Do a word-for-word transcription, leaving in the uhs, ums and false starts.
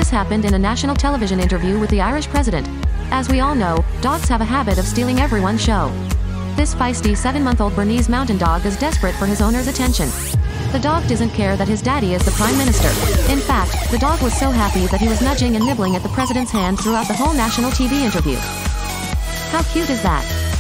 This happened in a national television interview with the Irish president. As we all know, dogs have a habit of stealing everyone's show. This feisty seven-month-old Bernese mountain dog is desperate for his owner's attention. The dog doesn't care that his daddy is the prime minister. In fact, the dog was so happy that he was nudging and nibbling at the president's hand throughout the whole national T V interview. How cute is that?